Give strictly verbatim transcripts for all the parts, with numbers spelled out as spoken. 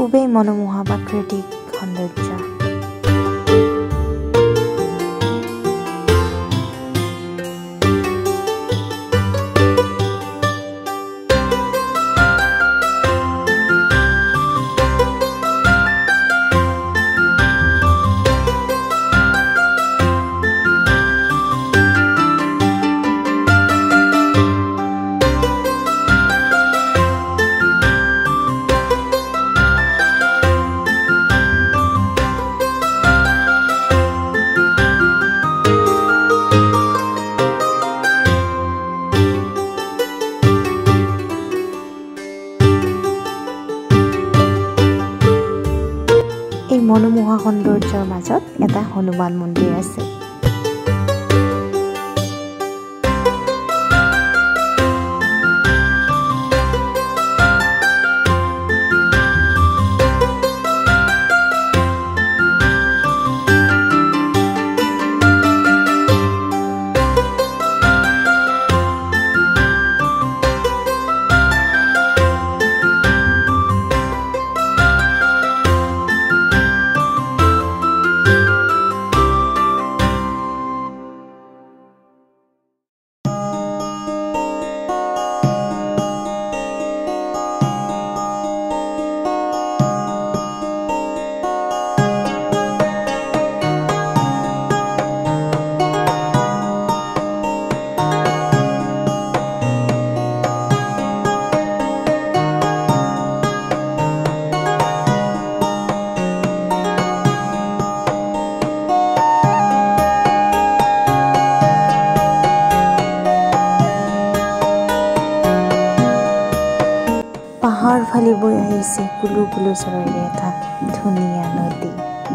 খুবেই মনোমোহা প্ৰাকৃতিক সৌন্দৰ্য। এই মনোমোহা সৌন্দৰ্যৰ মাজত এটা হনুমান মন্দিৰ আছে। পাহাৰ ফালি বৈ আহিছে কুলু কুলু চৰাইৰে এটা ধুনীয়া নদী।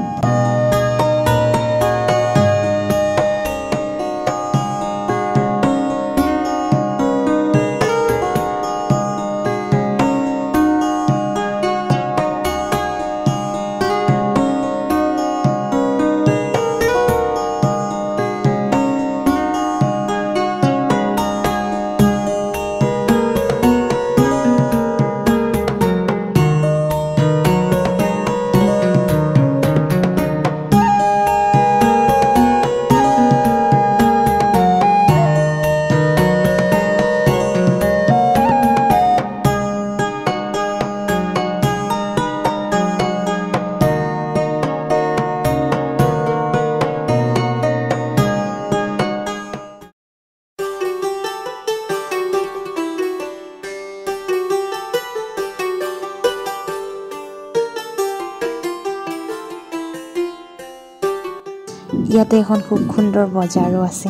ইয়াতে এখন খুব সুন্দৰ বজাৰো আছে।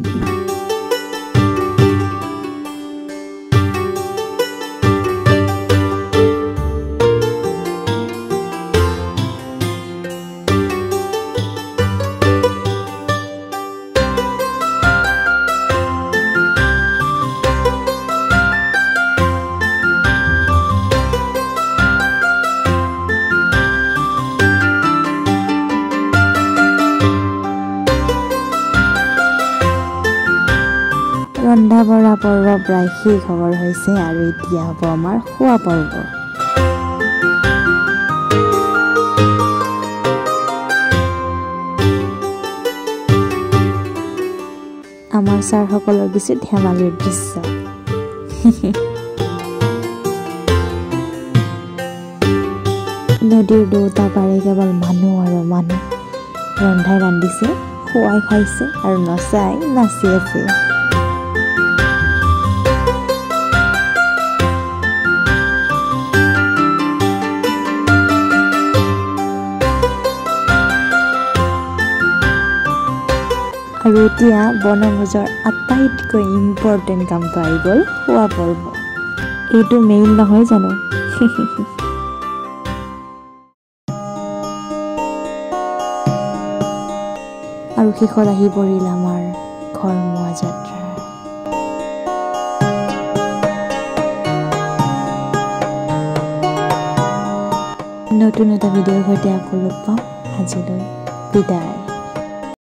ৰন্ধা বঢ়া পৰ্ব প্ৰায় শেষ খবৰ হৈছে আৰু এতিয়া হ'ব আমাৰ খোৱা পৰ্ব। আমাৰ ছাৰসকলৰ কিছু ধেমালিৰ দৃশ্য। নদীৰ দুটা পাৰে কেৱল মানুহ আৰু মানুহ ৰন্ধাই ৰান্ধিছে, খুৱাই খাইছে আৰু নচাই নাচি আছে। আৰু এতিয়া বনভোজৰ আটাইতকৈ ইম্পৰ্টেণ্ট কামটো আহি গ'ল খোৱা পৰ্ব। এইটো মেইন নহয় জানো? আৰু শেষত আহি পৰিল আমাৰ ঘৰমুৱা যাত্ৰা। নতুন এটা ভিডিঅ'ৰ সৈতে আকৌ লগ পাম। আজিলৈ বিদায়।